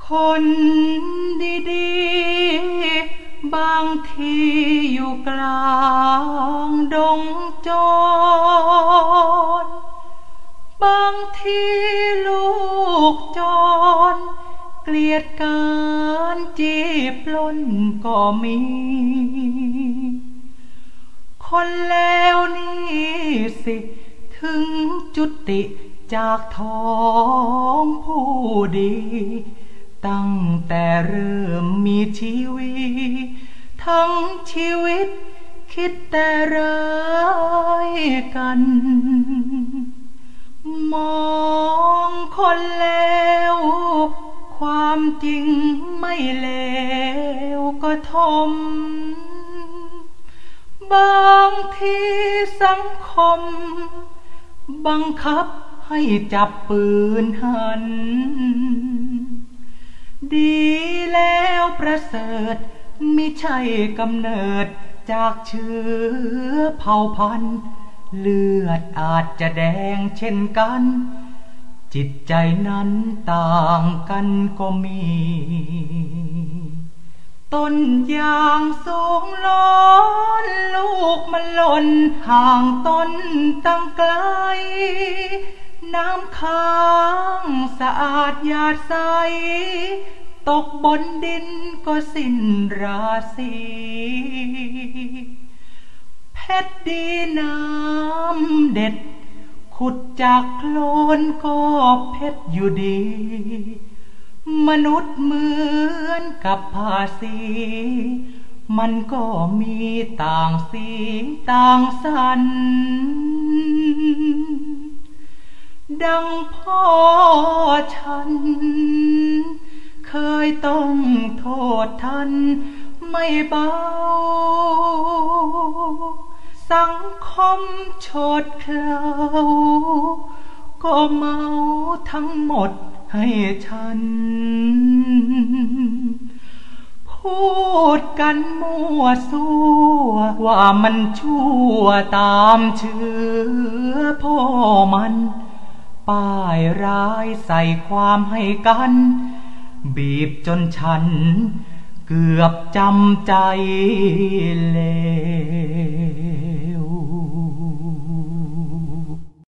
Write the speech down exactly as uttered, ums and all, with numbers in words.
คนดีๆบางทีอยู่กลางดงโจรบางทีลูกโจรเกลียดการจีบปล้นก็มีคนแล้วนี่สิถึงจุติจากท้องผู้ดีตั้งแต่เริ่มมีชีวิตทั้งชีวิตคิดแต่ร้ายกันมองคนแล้วความจริงไม่เลวก็ทมบางทีสังคมบังคับให้จับปืนหันดีแล้วประเสริฐมิใช่กำเนิดจากเชื้อเผ่าพันธุ์เลือดอาจจะแดงเช่นกันจิตใจนั้นต่างกันก็มีต้นยางสูงล้นลูกมันหล่นห่างต้นตั้งไกลน้ำค้างสะอาดหยาดใสตกบนดินก็สิ้นราศีเพชรดีน้ำเด็ดขุดจากโคลนก็เพชรอยู่ดีมนุษย์เหมือนกับภาษีมันก็มีต่างสีต่างสันดังพ่อฉันเคยต้องโทษท่านไม่เบาสังคมโฉดเขลาก็เมาทั้งหมดให้ฉันพูดกันมั่วซั่วว่ามันชั่วตามเชื้อพ่อมันป้ายร้ายใส่ความให้กันบีบจนฉันเกือบจำใจเลย